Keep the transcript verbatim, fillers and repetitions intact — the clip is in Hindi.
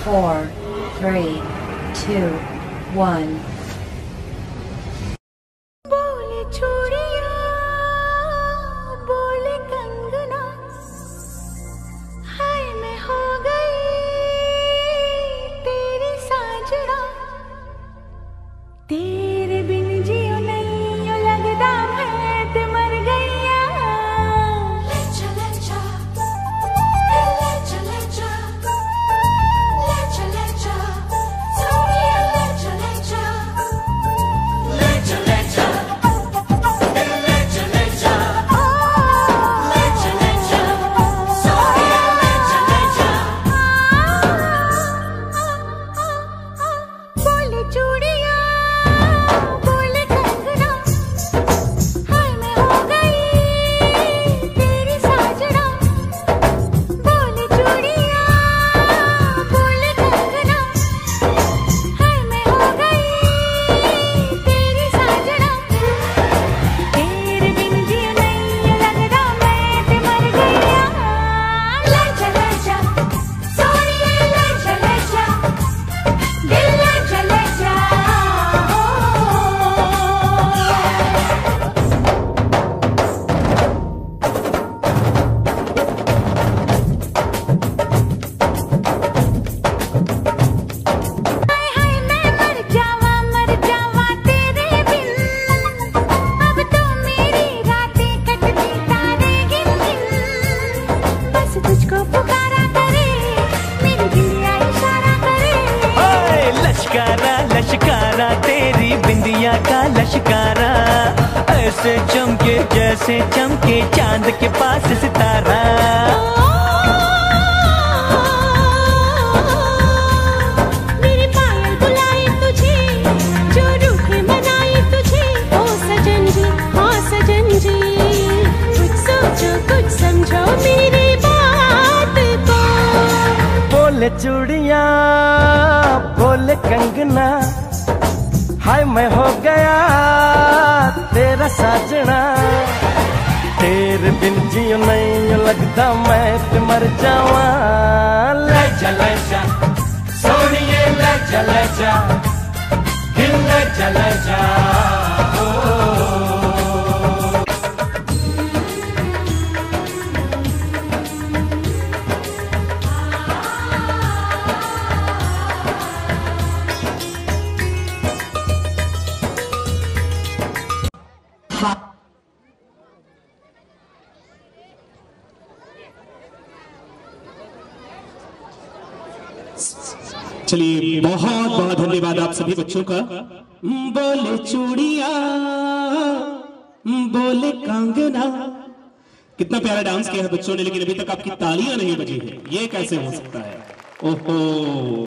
four, three, two, one. बोले चूड़िया बोले कंगना, हाय मैं हो गई तेरी साजना, तेरे बिन जियो नहीं यो लगदा मैं ते मर गईया। ले चले जा, ले चले जा, ले चले जा, सोनिया ले चले जा, ले चले जा, ले चले जा, ले चले जा, सोनिया ले चले जा। बोले चूड़िया बोले कंगना, हाय मैं हो गई तेरी साजना, बोले चूड़िया बोले कंगना, हाय मैं हो गई तेरी साजना, तेरे बिन जियो नहीं लगदा मैं ते मर गईया। ले चले जा सोनिया ले चले जा, दिल ले चले जा। हाय हाय मैं मर जावा मर जावा तेरे बिन, अब तो मेरी रातें कटती तारे गिन गिन, बस तुझको पुकारा करे मेरी बिंदिया इशारा करे। ओए लश्कारा लश्कारा तेरी बिंदिया का लश्कारा, ऐसे चमके जैसे चमके चांद के पास सितारा। मेरी पायल बुलाए तुझे, जो रूठे मनाए तुझे, ओ सजन जी ओ सजन जी, कुछ सोचो कुछ समझो मेरी बात को। बोले चूड़िया बोले कंगना, हाय मैं हो गया तेरा साजना, तेरे बिन जियो नहीं लगदा मैं ते मर जावा। ले चले जा सोनिए ले चले जा, दिल ले चले जा। ओ चलिए बहुत बहुत धन्यवाद आप सभी बच्चों का। बोले चूड़िया बोले कांगना, कितना प्यारा डांस किया है बच्चों ने, लेकिन अभी तक आपकी तालियां नहीं बजी है, ये कैसे हो सकता है? ओहो।